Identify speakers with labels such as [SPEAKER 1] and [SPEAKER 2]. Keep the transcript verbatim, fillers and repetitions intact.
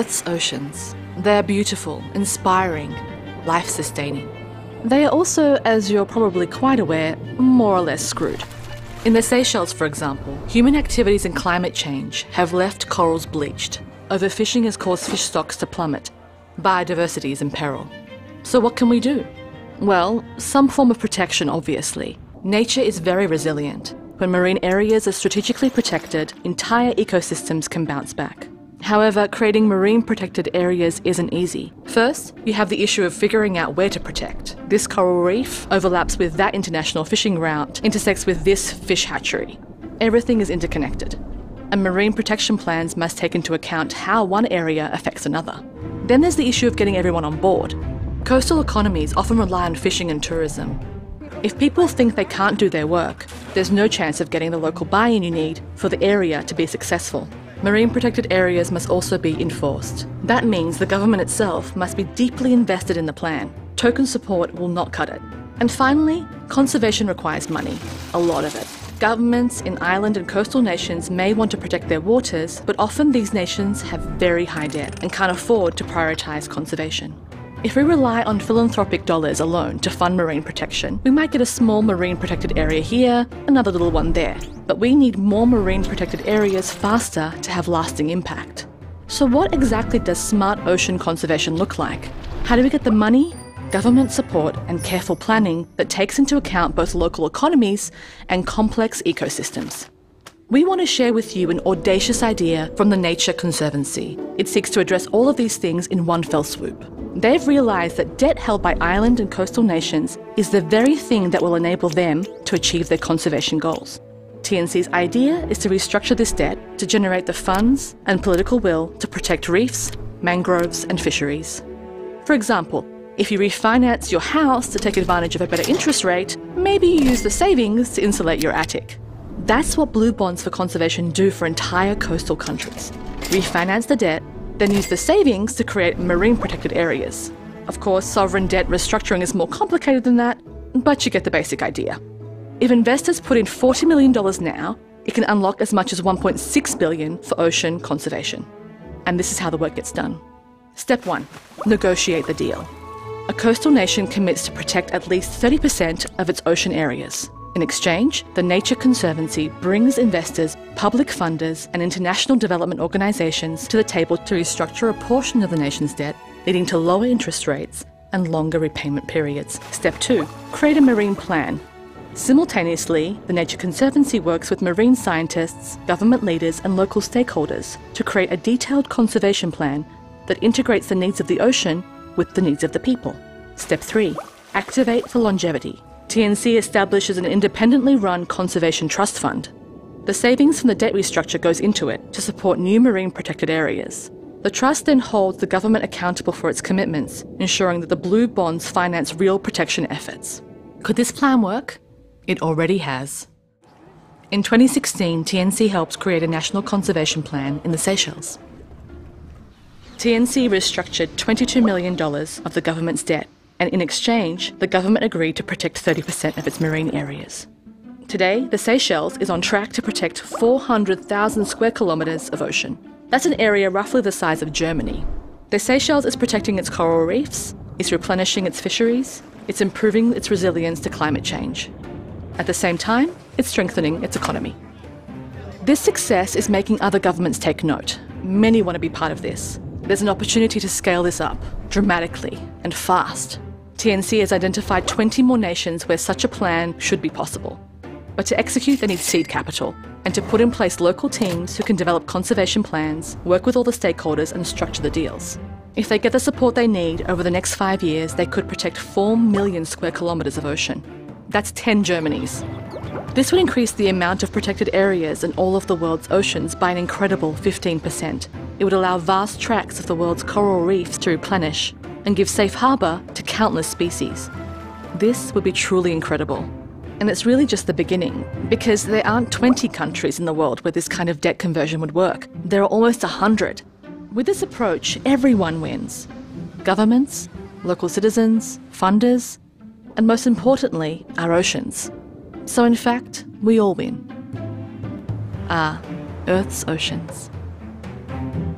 [SPEAKER 1] Earth's oceans. They're beautiful, inspiring, life-sustaining. They are also, as you're probably quite aware, more or less screwed. In the Seychelles, for example, human activities and climate change have left corals bleached. Overfishing has caused fish stocks to plummet. Biodiversity is in peril. So what can we do? Well, some form of protection, obviously. Nature is very resilient. When marine areas are strategically protected, entire ecosystems can bounce back. However, creating marine protected areas isn't easy. First, you have the issue of figuring out where to protect. This coral reef overlaps with that international fishing route, intersects with this fish hatchery. Everything is interconnected, and marine protection plans must take into account how one area affects another. Then there's the issue of getting everyone on board. Coastal economies often rely on fishing and tourism. If people think they can't do their work, there's no chance of getting the local buy-in you need for the area to be successful. Marine protected areas must also be enforced. That means the government itself must be deeply invested in the plan. Token support will not cut it. And finally, conservation requires money, a lot of it. Governments in island and coastal nations may want to protect their waters, but often these nations have very high debt and can't afford to prioritise conservation. If we rely on philanthropic dollars alone to fund marine protection, we might get a small marine protected area here, another little one there. But we need more marine protected areas faster to have lasting impact. So what exactly does smart ocean conservation look like? How do we get the money, government support and careful planning that takes into account both local economies and complex ecosystems? We want to share with you an audacious idea from the Nature Conservancy. It seeks to address all of these things in one fell swoop. They've realised that debt held by island and coastal nations is the very thing that will enable them to achieve their conservation goals. T N C's idea is to restructure this debt to generate the funds and political will to protect reefs, mangroves and fisheries. For example, if you refinance your house to take advantage of a better interest rate, maybe you use the savings to insulate your attic. That's what blue bonds for conservation do for entire coastal countries. Refinance the debt, then use the savings to create marine protected areas. Of course, sovereign debt restructuring is more complicated than that, but you get the basic idea. If investors put in forty million dollars now, it can unlock as much as one point six billion dollars for ocean conservation. And this is how the work gets done. Step one, negotiate the deal. A coastal nation commits to protect at least thirty percent of its ocean areas. In exchange, the Nature Conservancy brings investors, public funders and international development organisations to the table to restructure a portion of the nation's debt, leading to lower interest rates and longer repayment periods. Step two, create a marine plan. Simultaneously, the Nature Conservancy works with marine scientists, government leaders and local stakeholders to create a detailed conservation plan that integrates the needs of the ocean with the needs of the people. Step three, activate for longevity. T N C establishes an independently run conservation trust fund. The savings from the debt restructure goes into it to support new marine protected areas. The trust then holds the government accountable for its commitments, ensuring that the blue bonds finance real protection efforts. Could this plan work? It already has. In twenty sixteen, T N C helped create a national conservation plan in the Seychelles. T N C restructured twenty-two million dollars of the government's debt, and in exchange, the government agreed to protect thirty percent of its marine areas. Today, the Seychelles is on track to protect four hundred thousand square kilometres of ocean. That's an area roughly the size of Germany. The Seychelles is protecting its coral reefs, it's replenishing its fisheries, it's improving its resilience to climate change. At the same time, it's strengthening its economy. This success is making other governments take note. Many want to be part of this. There's an opportunity to scale this up, dramatically and fast. T N C has identified twenty more nations where such a plan should be possible. But to execute, they need seed capital, and to put in place local teams who can develop conservation plans, work with all the stakeholders and structure the deals. If they get the support they need, over the next five years, they could protect four million square kilometres of ocean. That's ten Germanys. This would increase the amount of protected areas in all of the world's oceans by an incredible fifteen percent. It would allow vast tracts of the world's coral reefs to replenish and give safe harbour to countless species. This would be truly incredible. And it's really just the beginning, because there aren't twenty countries in the world where this kind of debt conversion would work. There are almost one hundred. With this approach, everyone wins. Governments, local citizens, funders, and most importantly, our oceans. So in fact, we all win. Ah, Earth's oceans.